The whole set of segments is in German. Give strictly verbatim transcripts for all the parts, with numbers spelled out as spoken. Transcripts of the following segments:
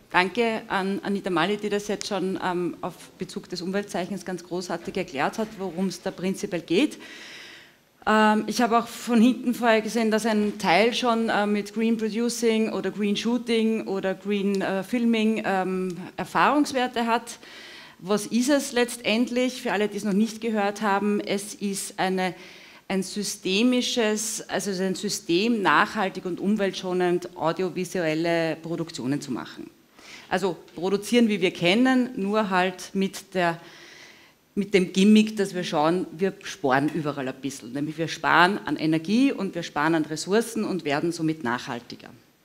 danke an Anita Mali, die das jetzt schon ähm, auf Bezug des Umweltzeichens ganz großartig erklärt hat, worum es da prinzipiell geht. Ähm, ich habe auch von hinten vorher gesehen, dass ein Teil schon äh, mit Green Producing oder Green Shooting oder Green äh, Filming ähm, Erfahrungswerte hat. Was ist es letztendlich, für alle, die es noch nicht gehört haben? Es ist eine, ein systemisches, also ein System, nachhaltig und umweltschonend audiovisuelle Produktionen zu machen. Also produzieren, wie wir kennen, nur halt mit, der, mit dem Gimmick, dass wir schauen, wir sparen überall ein bisschen. Nämlich wir sparen an Energie und wir sparen an Ressourcen und werden somit nachhaltiger.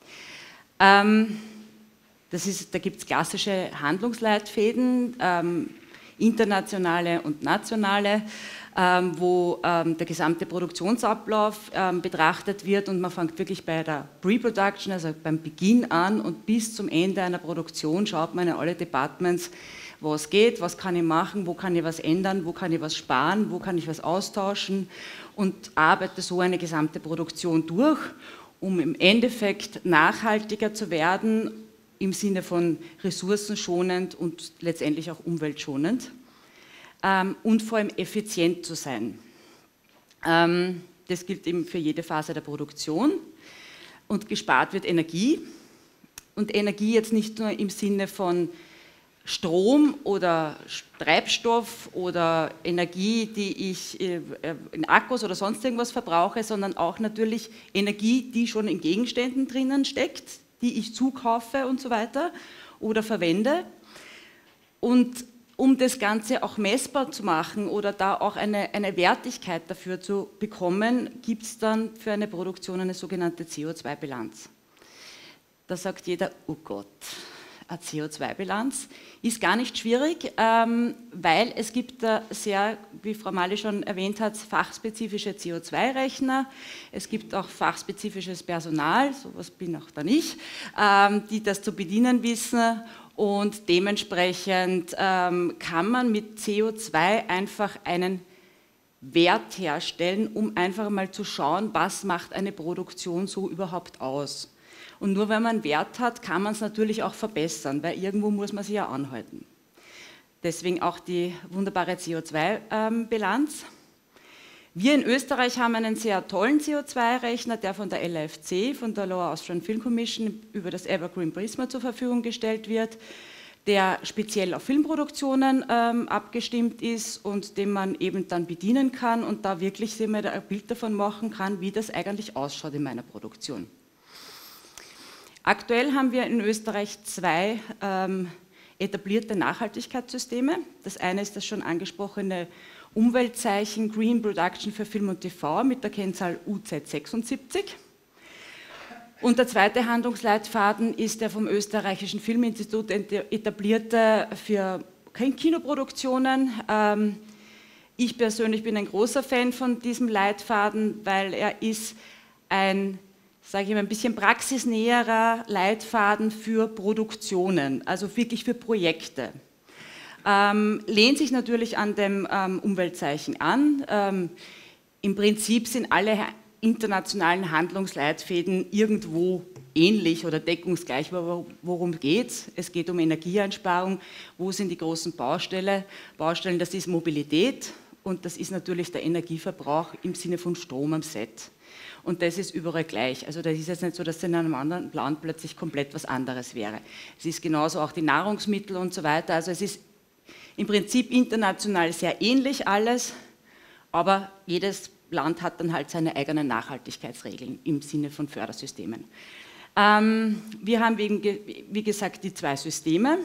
Ähm, Das ist, da gibt es klassische Handlungsleitfäden, ähm, internationale und nationale, ähm, wo ähm, der gesamte Produktionsablauf ähm, betrachtet wird und man fängt wirklich bei der Pre-Production, also beim Beginn an und bis zum Ende einer Produktion schaut man in alle Departments, was geht, was kann ich machen, wo kann ich was ändern, wo kann ich was sparen, wo kann ich was austauschen und arbeite so eine gesamte Produktion durch, um im Endeffekt nachhaltiger zu werden, im Sinne von ressourcenschonend und letztendlich auch umweltschonend ähm, und vor allem effizient zu sein. Ähm, das gilt eben für jede Phase der Produktion und gespart wird Energie und Energie jetzt nicht nur im Sinne von Strom oder Treibstoff oder Energie, die ich in Akkus oder sonst irgendwas verbrauche, sondern auch natürlich Energie, die schon in Gegenständen drinnen steckt, die ich zukaufe und so weiter oder verwende. Und um das Ganze auch messbar zu machen oder da auch eine, eine Wertigkeit dafür zu bekommen, gibt es dann für eine Produktion eine sogenannte C O zwei Bilanz. Da sagt jeder, oh Gott, eine C O zwei Bilanz ist gar nicht schwierig, ähm, weil es gibt da sehr, wie Frau Mali schon erwähnt hat, fachspezifische C O zwei Rechner. Es gibt auch fachspezifisches Personal, sowas bin auch da nicht, ähm, die das zu bedienen wissen und dementsprechend ähm, kann man mit C O zwei einfach einen Wert herstellen, um einfach mal zu schauen, was macht eine Produktion so überhaupt aus. Und nur wenn man einen Wert hat, kann man es natürlich auch verbessern, weil irgendwo muss man sich ja anhalten. Deswegen auch die wunderbare C O zwei Bilanz. Wir in Österreich haben einen sehr tollen C O zwei Rechner, der von der L A F C, von der Lower Austrian Film Commission, über das Evergreen Prisma zur Verfügung gestellt wird, der speziell auf Filmproduktionen ähm, abgestimmt ist und den man eben dann bedienen kann und da wirklich sich mal ein Bild davon machen kann, wie das eigentlich ausschaut in meiner Produktion. Aktuell haben wir in Österreich zwei ähm, etablierte Nachhaltigkeitssysteme. Das eine ist das schon angesprochene Umweltzeichen Green Production für Film und T V mit der Kennzahl U Z sechsundsiebzig. Und der zweite Handlungsleitfaden ist der vom Österreichischen Filminstitut etablierte für Kinoproduktionen. Ähm, ich persönlich bin ein großer Fan von diesem Leitfaden, weil er ist ein sage ich mal, ein bisschen praxisnäherer Leitfaden für Produktionen, also wirklich für Projekte. Ähm, lehnt sich natürlich an dem ähm, Umweltzeichen an. Ähm, Im Prinzip sind alle internationalen Handlungsleitfäden irgendwo ähnlich oder deckungsgleich. Worum geht es? Es geht um Energieeinsparung. Wo sind die großen Baustellen? Baustellen, das ist Mobilität und das ist natürlich der Energieverbrauch im Sinne von Strom am Set. Und das ist überall gleich. Also das ist jetzt nicht so, dass in einem anderen Land plötzlich komplett was anderes wäre. Es ist genauso auch die Nahrungsmittel und so weiter. Also es ist im Prinzip international sehr ähnlich alles, aber jedes Land hat dann halt seine eigenen Nachhaltigkeitsregeln im Sinne von Fördersystemen. Ähm, wir haben, eben, wie gesagt, die zwei Systeme.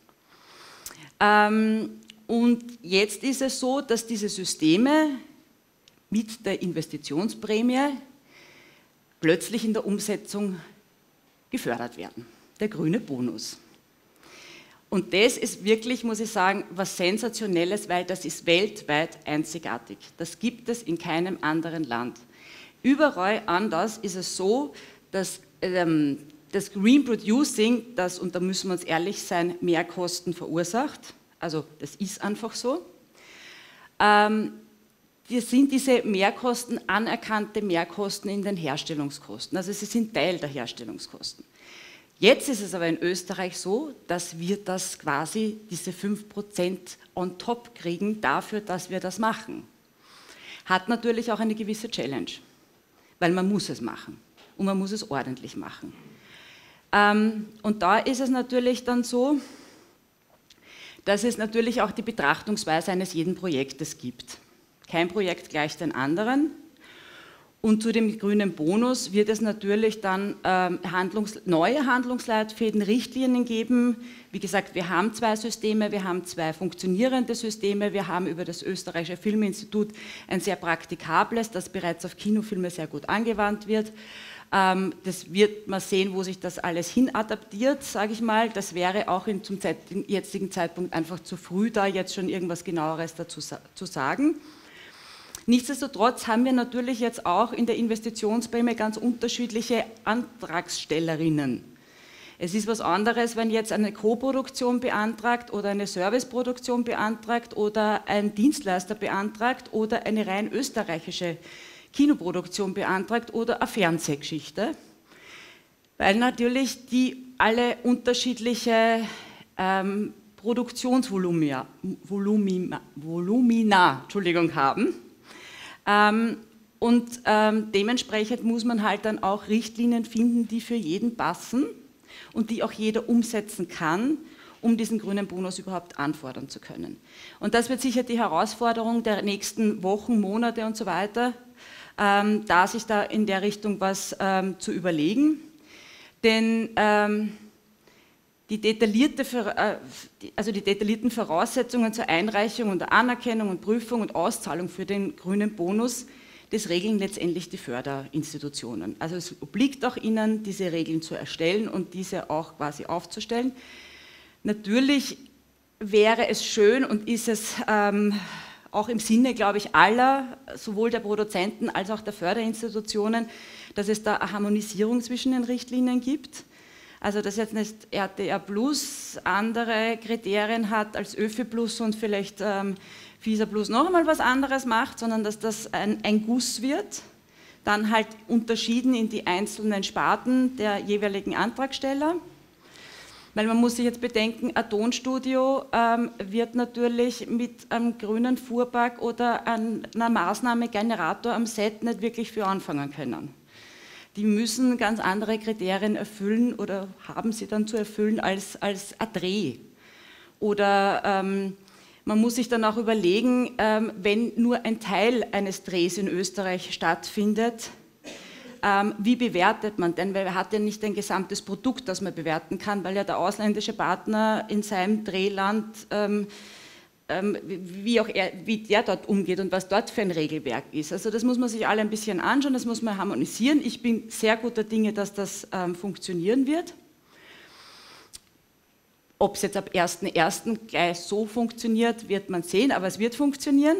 Ähm, und jetzt ist es so, dass diese Systeme mit der Investitionsprämie plötzlich in der Umsetzung gefördert werden. Der grüne Bonus. Und das ist wirklich, muss ich sagen, was Sensationelles, weil das ist weltweit einzigartig. Das gibt es in keinem anderen Land. Überall anders ist es so, dass ähm, das Green Producing, das, und da müssen wir uns ehrlich sein, Mehrkosten verursacht. Also das ist einfach so. Ähm, Das sind diese Mehrkosten anerkannte Mehrkosten in den Herstellungskosten. Also sie sind Teil der Herstellungskosten. Jetzt ist es aber in Österreich so, dass wir das quasi, diese fünf Prozent on top kriegen dafür, dass wir das machen. Hat natürlich auch eine gewisse Challenge, weil man muss es machen und man muss es ordentlich machen. Ähm, und da ist es natürlich dann so, dass es natürlich auch die Betrachtungsweise eines jeden Projektes gibt. Kein Projekt gleich den anderen. Und zu dem grünen Bonus wird es natürlich dann ähm, Handlungs-, neue Handlungsleitfäden, Richtlinien geben. Wie gesagt, wir haben zwei Systeme, wir haben zwei funktionierende Systeme, wir haben über das Österreichische Filminstitut ein sehr praktikables, das bereits auf Kinofilme sehr gut angewandt wird. Ähm, das wird man sehen, wo sich das alles hin adaptiert, sage ich mal. Das wäre auch in, zum Zeit, jetzigen Zeitpunkt einfach zu früh, da jetzt schon irgendwas Genaueres dazu zu sagen. Nichtsdestotrotz haben wir natürlich jetzt auch in der Investitionsprämie ganz unterschiedliche Antragstellerinnen. Es ist was anderes, wenn jetzt eine Koproduktion beantragt oder eine Serviceproduktion beantragt oder ein Dienstleister beantragt oder eine rein österreichische Kinoproduktion beantragt oder eine Fernsehgeschichte, weil natürlich die alle unterschiedliche ähm, Produktionsvolumina Volumina, Volumina, Entschuldigung, haben. Ähm, und ähm, dementsprechend muss man halt dann auch Richtlinien finden, die für jeden passen und die auch jeder umsetzen kann, um diesen grünen Bonus überhaupt anfordern zu können. Und das wird sicher die Herausforderung der nächsten Wochen, Monate und so weiter, ähm, da sich da in der Richtung was ähm, zu überlegen. Denn ähm, Die, detaillierte, also die detaillierten Voraussetzungen zur Einreichung und der Anerkennung und Prüfung und Auszahlung für den grünen Bonus, das regeln letztendlich die Förderinstitutionen. Also es obliegt auch ihnen, diese Regeln zu erstellen und diese auch quasi aufzustellen. Natürlich wäre es schön und ist es ähm, auch im Sinne, glaube ich, aller, sowohl der Produzenten als auch der Förderinstitutionen, dass es da eine Harmonisierung zwischen den Richtlinien gibt. Also dass jetzt nicht R T R Plus andere Kriterien hat als ÖFI Plus und vielleicht ähm, FISA Plus noch einmal was anderes macht, sondern dass das ein, ein Guss wird, dann halt unterschieden in die einzelnen Sparten der jeweiligen Antragsteller. Weil man muss sich jetzt bedenken, ein Tonstudio ähm, wird natürlich mit einem grünen Fuhrpark oder einer Maßnahme Generator am Set nicht wirklich viel anfangen können. Die müssen ganz andere Kriterien erfüllen oder haben sie dann zu erfüllen als, als ein Dreh. Oder ähm, man muss sich dann auch überlegen, ähm, wenn nur ein Teil eines Drehs in Österreich stattfindet, ähm, wie bewertet man denn? Weil man hat ja nicht ein gesamtes Produkt, das man bewerten kann, weil ja der ausländische Partner in seinem Drehland ähm, Wie, auch er, wie der dort umgeht und was dort für ein Regelwerk ist. Also das muss man sich alle ein bisschen anschauen, das muss man harmonisieren. Ich bin sehr guter Dinge, dass das ähm, funktionieren wird. Ob es jetzt ab ersten ersten gleich so funktioniert, wird man sehen, aber es wird funktionieren.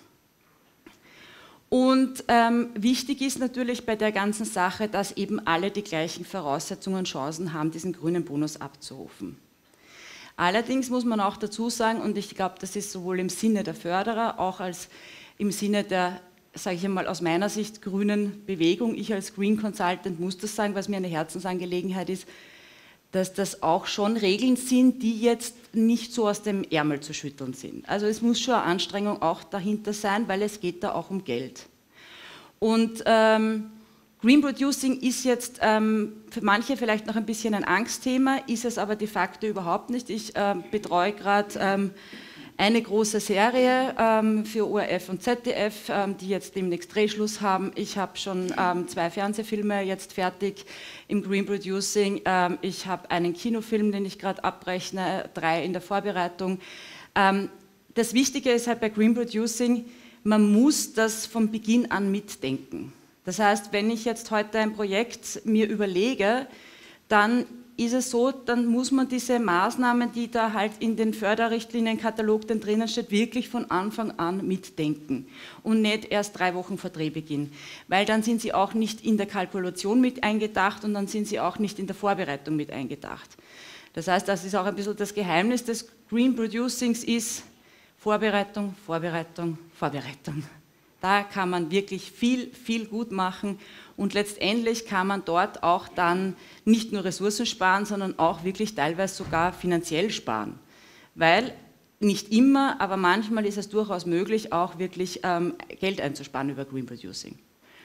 Und ähm, wichtig ist natürlich bei der ganzen Sache, dass eben alle die gleichen Voraussetzungen und Chancen haben, diesen grünen Bonus abzurufen. Allerdings muss man auch dazu sagen, und ich glaube, das ist sowohl im Sinne der Förderer, auch als im Sinne der, sage ich einmal aus meiner Sicht, grünen Bewegung, ich als Green Consultant muss das sagen, was mir eine Herzensangelegenheit ist, dass das auch schon Regeln sind, die jetzt nicht so aus dem Ärmel zu schütteln sind. Also es muss schon eine Anstrengung auch dahinter sein, weil es geht da auch um Geld. Und ähm, Green Producing ist jetzt ähm, für manche vielleicht noch ein bisschen ein Angstthema, ist es aber de facto überhaupt nicht. Ich ähm, betreue gerade ähm, eine große Serie ähm, für O R F und Z D F, ähm, die jetzt demnächst Drehschluss haben. Ich habe schon ähm, zwei Fernsehfilme jetzt fertig im Green Producing. Ähm, ich habe einen Kinofilm, den ich gerade abrechne, drei in der Vorbereitung. Ähm, das Wichtige ist halt bei Green Producing, man muss das von Beginn an mitdenken. Das heißt, wenn ich jetzt heute ein Projekt mir überlege, dann ist es so, dann muss man diese Maßnahmen, die da halt in den Förderrichtlinienkatalog dann drinnen steht, wirklich von Anfang an mitdenken und nicht erst drei Wochen vor Drehbeginn, weil dann sind sie auch nicht in der Kalkulation mit eingedacht und dann sind sie auch nicht in der Vorbereitung mit eingedacht. Das heißt, das ist auch ein bisschen das Geheimnis des Green Producings ist Vorbereitung, Vorbereitung, Vorbereitung. Da kann man wirklich viel, viel gut machen und letztendlich kann man dort auch dann nicht nur Ressourcen sparen, sondern auch wirklich teilweise sogar finanziell sparen. Weil nicht immer, aber manchmal ist es durchaus möglich, auch wirklich ähm, Geld einzusparen über Green Producing.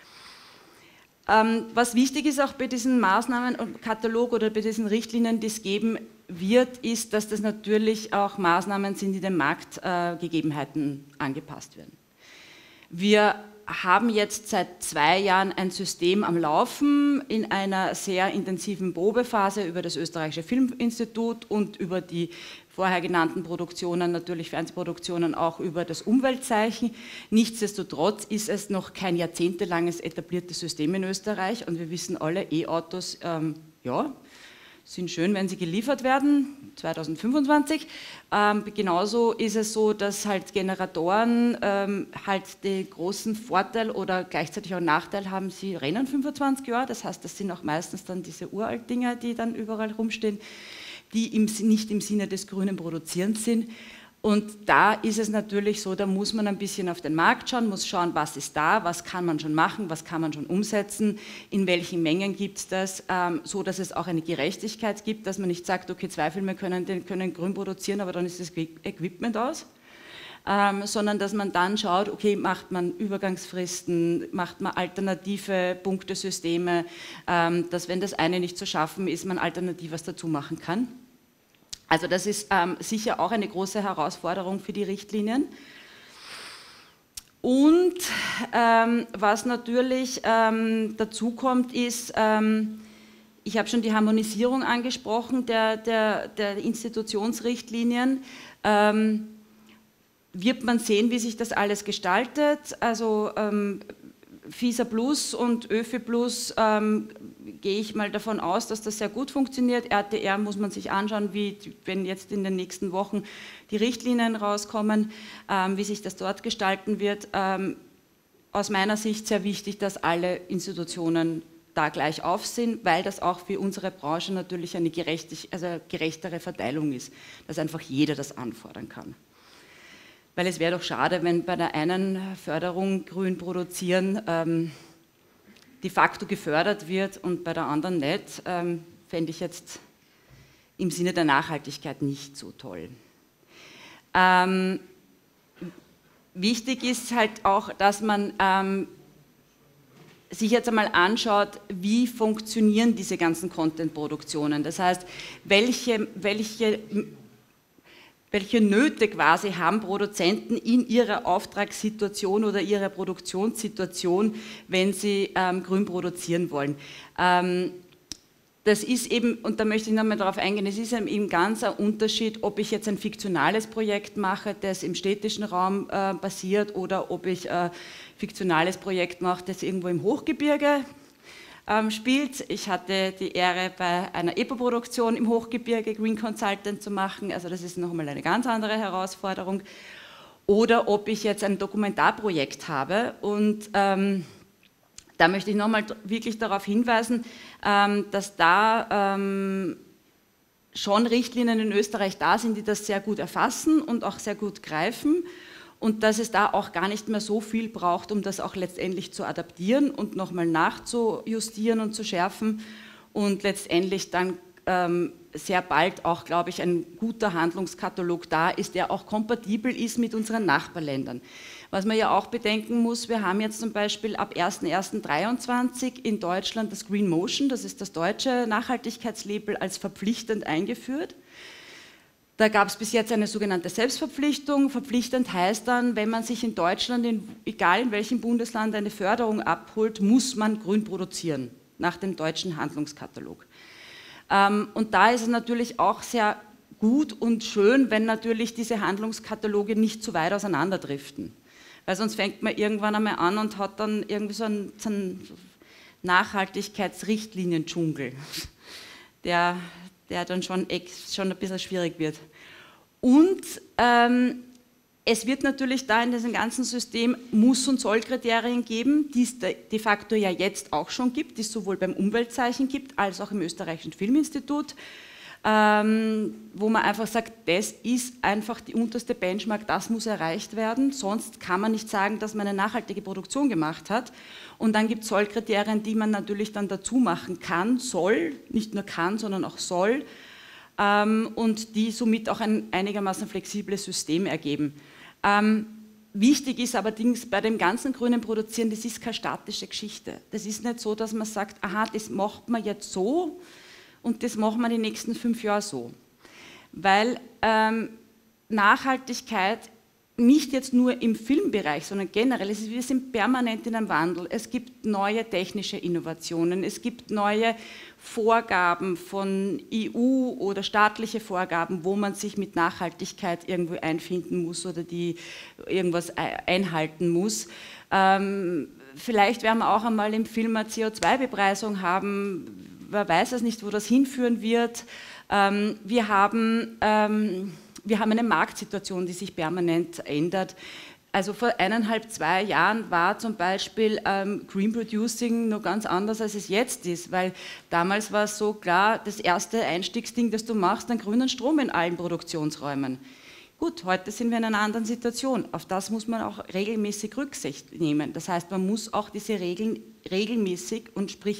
Ähm, was wichtig ist auch bei diesen Maßnahmen und Katalog oder bei diesen Richtlinien, die es geben wird, ist, dass das natürlich auch Maßnahmen sind, die den Marktgegebenheiten äh, angepasst werden. Wir haben jetzt seit zwei Jahren ein System am Laufen in einer sehr intensiven Probephase über das Österreichische Filminstitut und über die vorher genannten Produktionen, natürlich Fernsehproduktionen, auch über das Umweltzeichen. Nichtsdestotrotz ist es noch kein jahrzehntelanges etabliertes System in Österreich und wir wissen alle, E-Autos, ähm, ja, sind schön, wenn sie geliefert werden, zweitausendfünfundzwanzig. Ähm, genauso ist es so, dass halt Generatoren ähm, halt den großen Vorteil oder gleichzeitig auch Nachteil haben, sie rennen fünfundzwanzig Jahre, das heißt, das sind auch meistens dann diese uralt Dinger, die dann überall rumstehen, die im, nicht im Sinne des grünen Produzierens sind. Und da ist es natürlich so, da muss man ein bisschen auf den Markt schauen, muss schauen, was ist da, was kann man schon machen, was kann man schon umsetzen, in welchen Mengen gibt es das, ähm, so dass es auch eine Gerechtigkeit gibt, dass man nicht sagt, okay, zwei Filme können, können grün produzieren, aber dann ist das Equipment aus, ähm, sondern dass man dann schaut, okay, macht man Übergangsfristen, macht man alternative Punktesysteme, ähm, dass wenn das eine nicht zu schaffen ist, man alternativ was dazu machen kann. Also das ist ähm, sicher auch eine große Herausforderung für die Richtlinien. Und ähm, was natürlich ähm, dazu kommt, ist, ähm, ich habe schon die Harmonisierung angesprochen der, der, der Institutionsrichtlinien. Ähm, wird man sehen, wie sich das alles gestaltet. Also ähm, FISA Plus und ÖFI Plus ähm, gehe ich mal davon aus, dass das sehr gut funktioniert. R T R muss man sich anschauen, wie, wenn jetzt in den nächsten Wochen die Richtlinien rauskommen, ähm, wie sich das dort gestalten wird. Ähm, aus meiner Sicht sehr wichtig, dass alle Institutionen da gleich auf sind, weil das auch für unsere Branche natürlich eine gerechtig, also gerechtere Verteilung ist, dass einfach jeder das anfordern kann. Weil es wäre doch schade, wenn bei der einen Förderung grün produzieren ähm, de facto gefördert wird und bei der anderen nicht, ähm, fände ich jetzt im Sinne der Nachhaltigkeit nicht so toll. Ähm, wichtig ist halt auch, dass man ähm, sich jetzt einmal anschaut, wie funktionieren diese ganzen Content-Produktionen. Das heißt, welche, welche welche Nöte quasi haben Produzenten in ihrer Auftragssituation oder ihrer Produktionssituation, wenn sie ähm, grün produzieren wollen. Ähm, das ist eben, und da möchte ich nochmal darauf eingehen, es ist eben ganz ein Unterschied, ob ich jetzt ein fiktionales Projekt mache, das im städtischen Raum äh, basiert, oder ob ich ein fiktionales Projekt mache, das irgendwo im Hochgebirge Ähm, spielt. Ich hatte die Ehre, bei einer E P O-Produktion im Hochgebirge Green Consultant zu machen, also das ist nochmal eine ganz andere Herausforderung. Oder ob ich jetzt ein Dokumentarprojekt habe und ähm, da möchte ich nochmal wirklich darauf hinweisen, ähm, dass da ähm, schon Richtlinien in Österreich da sind, die das sehr gut erfassen und auch sehr gut greifen. Und dass es da auch gar nicht mehr so viel braucht, um das auch letztendlich zu adaptieren und nochmal nachzujustieren und zu schärfen und letztendlich dann ähm, sehr bald auch, glaube ich, ein guter Handlungskatalog da ist, der auch kompatibel ist mit unseren Nachbarländern. Was man ja auch bedenken muss, wir haben jetzt zum Beispiel ab erster erster zweitausenddreiundzwanzig in Deutschland das Green Motion, das ist das deutsche Nachhaltigkeitslabel, als verpflichtend eingeführt. Da gab es bis jetzt eine sogenannte Selbstverpflichtung. Verpflichtend heißt dann, wenn man sich in Deutschland, in, egal in welchem Bundesland, eine Förderung abholt, muss man grün produzieren, nach dem deutschen Handlungskatalog. Ähm, und da ist es natürlich auch sehr gut und schön, wenn natürlich diese Handlungskataloge nicht zu weit auseinanderdriften. Weil sonst fängt man irgendwann einmal an und hat dann irgendwie so einen, so einen Nachhaltigkeitsrichtlinien-Dschungel, der... der dann schon, schon ein bisschen schwierig wird. Und ähm, es wird natürlich da in diesem ganzen System Muss- und Soll-Kriterien geben, die es de facto ja jetzt auch schon gibt, die es sowohl beim Umweltzeichen gibt, als auch im Österreichischen Filminstitut. ähm, wo man einfach sagt, das ist einfach die unterste Benchmark, das muss erreicht werden, sonst kann man nicht sagen, dass man eine nachhaltige Produktion gemacht hat. Und dann gibt es Sollkriterien, die man natürlich dann dazu machen kann, soll, nicht nur kann, sondern auch soll, ähm, und die somit auch ein einigermaßen flexibles System ergeben. Ähm, Wichtig ist allerdings bei dem ganzen grünen Produzieren, das ist keine statische Geschichte. Das ist nicht so, dass man sagt, aha, das macht man jetzt so und das machen wir die nächsten fünf Jahre so. Weil ähm, Nachhaltigkeit nicht jetzt nur im Filmbereich, sondern generell, es ist, wir sind permanent in einem Wandel. Es gibt neue technische Innovationen, es gibt neue Vorgaben von E U oder staatliche Vorgaben, wo man sich mit Nachhaltigkeit irgendwo einfinden muss oder die irgendwas einhalten muss. Ähm, vielleicht werden wir auch einmal im Film eine C O zwei Bepreisung haben, wer weiß es nicht, wo das hinführen wird. Ähm, wir haben... Ähm, Wir haben eine Marktsituation, die sich permanent ändert. Also vor eineinhalb, zwei Jahren war zum Beispiel ähm, Green Producing noch ganz anders, als es jetzt ist, weil damals war es so klar, das erste Einstiegsding, das du machst, einen grünen Strom in allen Produktionsräumen. Gut, heute sind wir in einer anderen Situation. Auf das muss man auch regelmäßig Rücksicht nehmen. Das heißt, man muss auch diese Regeln regelmäßig und sprich,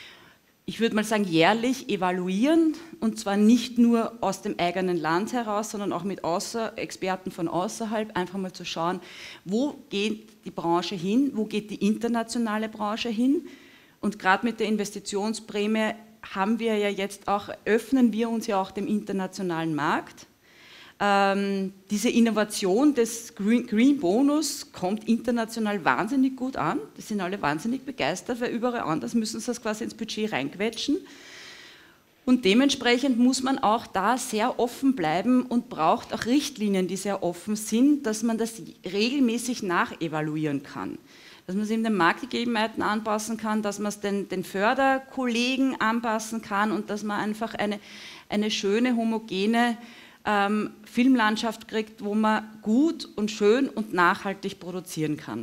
ich würde mal sagen, jährlich evaluieren, und zwar nicht nur aus dem eigenen Land heraus, sondern auch mit außer, Experten von außerhalb, einfach mal zu schauen, wo geht die Branche hin, wo geht die internationale Branche hin. Und gerade mit der Investitionsprämie haben wir ja jetzt auch, öffnen wir uns ja auch dem internationalen Markt. Ähm, diese Innovation des Green, Green Bonus kommt international wahnsinnig gut an. Die sind alle wahnsinnig begeistert, weil überall anders müssen sie das quasi ins Budget reinquetschen. Und dementsprechend muss man auch da sehr offen bleiben und braucht auch Richtlinien, die sehr offen sind, dass man das regelmäßig nachevaluieren kann. Dass man es eben den Marktgegebenheiten anpassen kann, dass man es den, den Förderkollegen anpassen kann und dass man einfach eine, eine schöne, homogene Ähm, Filmlandschaft kriegt, wo man gut und schön und nachhaltig produzieren kann.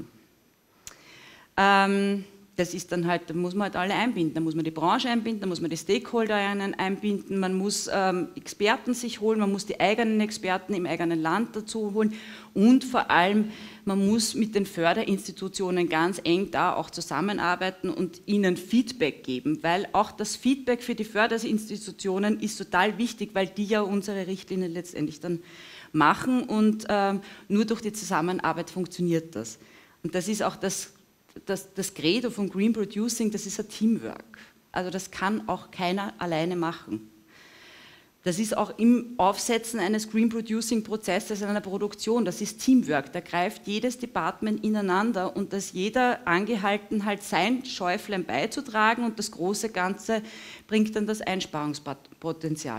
Ähm, das ist dann halt, da muss man halt alle einbinden, da muss man die Branche einbinden, da muss man die Stakeholder einbinden, man muss ähm, Experten sich holen, man muss die eigenen Experten im eigenen Land dazu holen und vor allem, man muss mit den Förderinstitutionen ganz eng da auch zusammenarbeiten und ihnen Feedback geben, weil auch das Feedback für die Förderinstitutionen ist total wichtig, weil die ja unsere Richtlinien letztendlich dann machen und ähm, nur durch die Zusammenarbeit funktioniert das. Und das ist auch das Das, das Credo von Green Producing, das ist ein Teamwork. Also das kann auch keiner alleine machen. Das ist auch im Aufsetzen eines Green Producing Prozesses in einer Produktion, das ist Teamwork. Da greift jedes Department ineinander und da ist jeder angehalten, halt sein Schäuflein beizutragen und das große Ganze bringt dann das Einsparungspotenzial.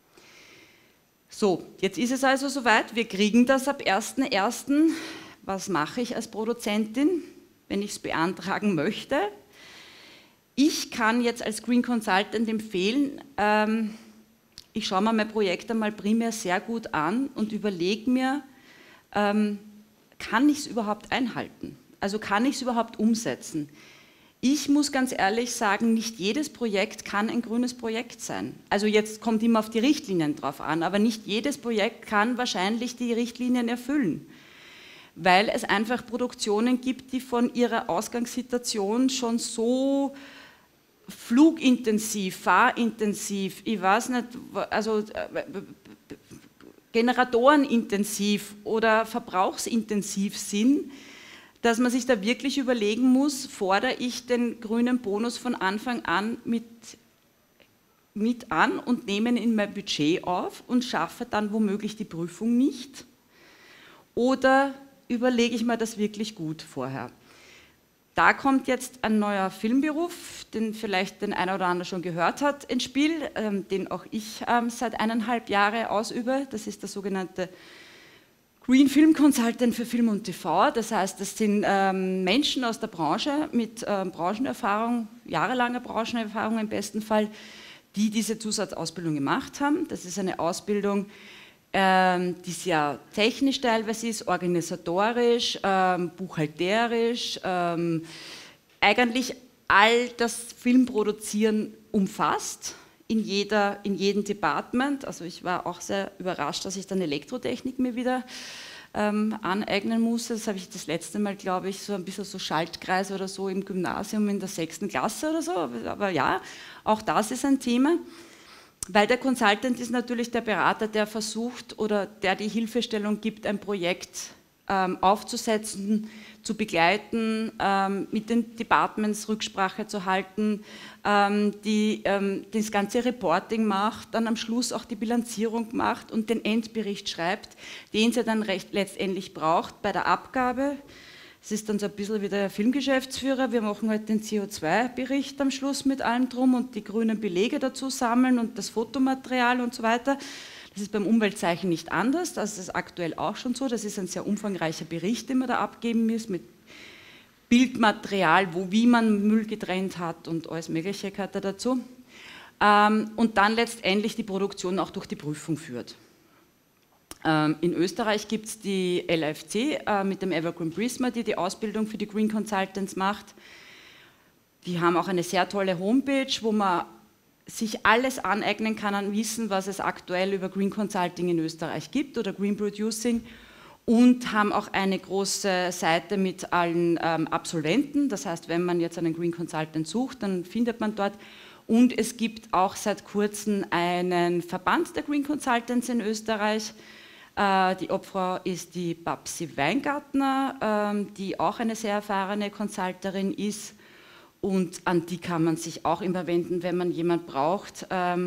So, jetzt ist es also soweit, wir kriegen das ab ersten ersten Was mache ich als Produzentin, wenn ich es beantragen möchte? Ich kann jetzt als Green Consultant empfehlen, ähm, ich schaue mir mein Projekt einmal primär sehr gut an und überlege mir, ähm, kann ich es überhaupt einhalten? Also kann ich es überhaupt umsetzen? Ich muss ganz ehrlich sagen, nicht jedes Projekt kann ein grünes Projekt sein. Also jetzt kommt immer auf die Richtlinien drauf an, aber nicht jedes Projekt kann wahrscheinlich die Richtlinien erfüllen, weil es einfach Produktionen gibt, die von ihrer Ausgangssituation schon so flugintensiv, fahrintensiv, ich weiß nicht, also generatorenintensiv oder verbrauchsintensiv sind, dass man sich da wirklich überlegen muss, fordere ich den grünen Bonus von Anfang an mit, mit an und nehme ihn in mein Budget auf und schaffe dann womöglich die Prüfung nicht? Oder überlege ich mir das wirklich gut vorher? Da kommt jetzt ein neuer Filmberuf, den vielleicht den einer oder andere schon gehört hat, ins Spiel, ähm, den auch ich ähm, seit eineinhalb Jahren ausübe. Das ist der sogenannte Green Film Consultant für Film und T V. Das heißt, das sind ähm, Menschen aus der Branche mit ähm, Branchenerfahrung, jahrelanger Branchenerfahrung im besten Fall, die diese Zusatzausbildung gemacht haben. Das ist eine Ausbildung, ähm, die sehr technisch teilweise ist, organisatorisch, ähm, buchhalterisch, ähm, eigentlich all das Filmproduzieren umfasst, in, jeder, in jedem Department. Also ich war auch sehr überrascht, dass ich dann Elektrotechnik mir wieder ähm, aneignen musste. Das habe ich das letzte Mal, glaube ich, so ein bisschen so Schaltkreis oder so im Gymnasium in der sechsten Klasse oder so. Aber ja, auch das ist ein Thema. Weil der Consultant ist natürlich der Berater, der versucht oder der die Hilfestellung gibt, ein Projekt ähm, aufzusetzen, zu begleiten, ähm, mit den Departments Rücksprache zu halten, ähm, die ähm, das ganze Reporting macht, dann am Schluss auch die Bilanzierung macht und den Endbericht schreibt, den sie dann recht, letztendlich braucht bei der Abgabe. Es ist dann so ein bisschen wie der Filmgeschäftsführer, wir machen halt den C O zwei Bericht am Schluss mit allem drum und die grünen Belege dazu sammeln und das Fotomaterial und so weiter. Das ist beim Umweltzeichen nicht anders, das ist aktuell auch schon so, das ist ein sehr umfangreicher Bericht, den man da abgeben muss, mit Bildmaterial, wo, wie man Müll getrennt hat und alles Mögliche gehört da dazu. Und dann letztendlich die Produktion auch durch die Prüfung führt. In Österreich gibt es die L A F C äh, mit dem Evergreen Prisma, die die Ausbildung für die Green Consultants macht. Die haben auch eine sehr tolle Homepage, wo man sich alles aneignen kann an Wissen, was es aktuell über Green Consulting in Österreich gibt oder Green Producing, und haben auch eine große Seite mit allen ähm, Absolventen. Das heißt, wenn man jetzt einen Green Consultant sucht, dann findet man dort. Und es gibt auch seit kurzem einen Verband der Green Consultants in Österreich. Die Obfrau ist die Babsi Weingartner, die auch eine sehr erfahrene Consulterin ist, und an die kann man sich auch immer wenden, wenn man jemanden braucht,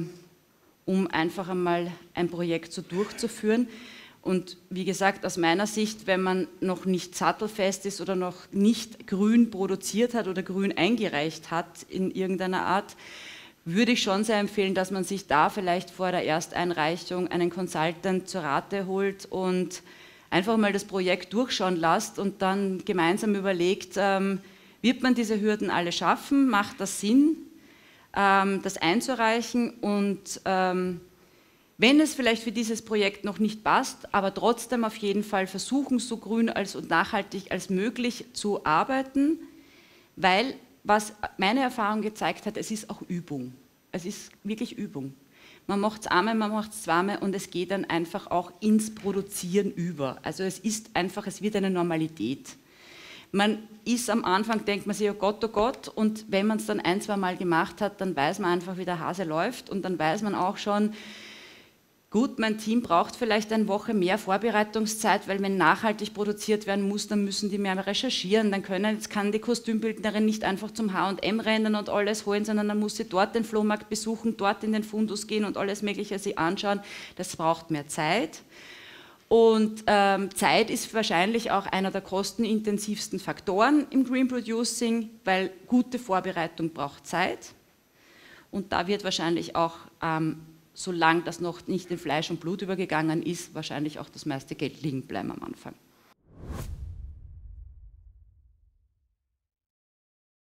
um einfach einmal ein Projekt so durchzuführen. Und wie gesagt, aus meiner Sicht, wenn man noch nicht sattelfest ist oder noch nicht grün produziert hat oder grün eingereicht hat in irgendeiner Art, würde ich schon sehr empfehlen, dass man sich da vielleicht vor der Ersteinreichung einen Consultant zur Rate holt und einfach mal das Projekt durchschauen lässt und dann gemeinsam überlegt, ähm, wird man diese Hürden alle schaffen, macht das Sinn, ähm, das einzureichen, und ähm, wenn es vielleicht für dieses Projekt noch nicht passt, aber trotzdem auf jeden Fall versuchen, so grün als und nachhaltig als möglich zu arbeiten, weil was meine Erfahrung gezeigt hat, es ist auch Übung. Es ist wirklich Übung. Man macht es einmal, man macht es zweimal und es geht dann einfach auch ins Produzieren über. Also es ist einfach, es wird eine Normalität. Man ist am Anfang, denkt man sich, oh Gott, oh Gott, und wenn man es dann ein, zwei Mal gemacht hat, dann weiß man einfach, wie der Hase läuft, und dann weiß man auch schon, gut, mein Team braucht vielleicht eine Woche mehr Vorbereitungszeit, weil wenn nachhaltig produziert werden muss, dann müssen die mehr recherchieren. Dann können, jetzt kann die Kostümbildnerin nicht einfach zum H und M rennen und alles holen, sondern dann muss sie dort den Flohmarkt besuchen, dort in den Fundus gehen und alles Mögliche sich anschauen. Das braucht mehr Zeit. Und ähm, Zeit ist wahrscheinlich auch einer der kostenintensivsten Faktoren im Green Producing, weil gute Vorbereitung braucht Zeit. Und da wird wahrscheinlich auch ähm, solange das noch nicht in Fleisch und Blut übergegangen ist, wahrscheinlich auch das meiste Geld liegen bleiben am Anfang.